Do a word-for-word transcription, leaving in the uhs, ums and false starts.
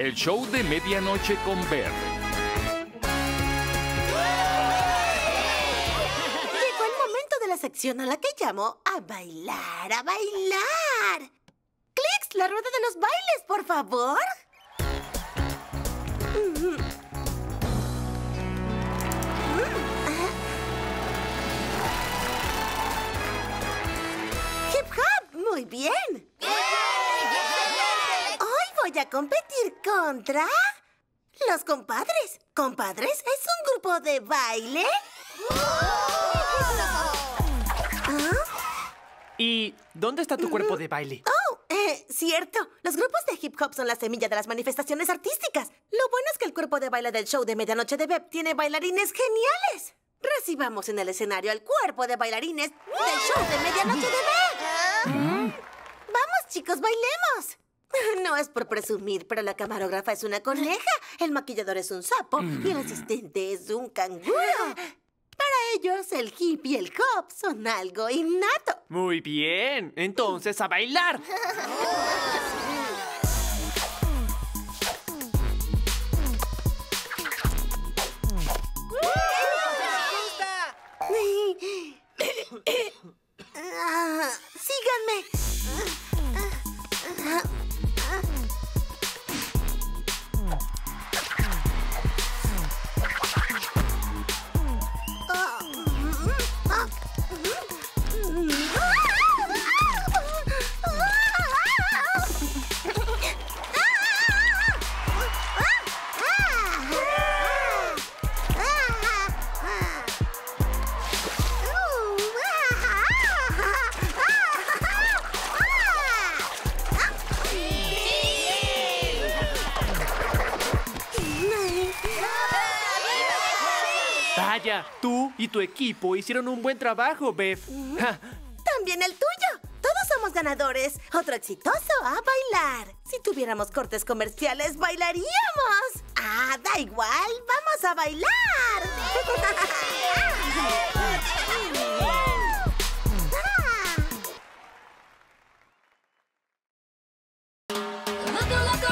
El show de medianoche con Beth. Llegó el momento de la sección a la que llamo a bailar, a bailar. Clicks, la rueda de los bailes, por favor. Hip hop, muy bien. Hoy voy a competir contra los compadres. ¿Compadres es un grupo de baile? ¿Y dónde está tu cuerpo de baile? Oh, eh, cierto. Los grupos de hip hop son la semilla de las manifestaciones artísticas. Lo bueno es que el cuerpo de baile del show de medianoche de Beth tiene bailarines geniales. Recibamos en el escenario al cuerpo de bailarines del show de medianoche de Beth. Vamos, chicos, bailemos. No es por presumir, pero la camarógrafa es una coneja, el maquillador es un sapo y el asistente es un canguro. Para ellos, el hip y el hop son algo innato. Muy bien. Entonces, a bailar. Ah, síganme. Vaya, tú y tu equipo hicieron un buen trabajo, Beth. Ja. También el tuyo. Todos somos ganadores. Otro exitoso a bailar. Si tuviéramos cortes comerciales, bailaríamos. Ah, da igual. Vamos a bailar. Loco, loco.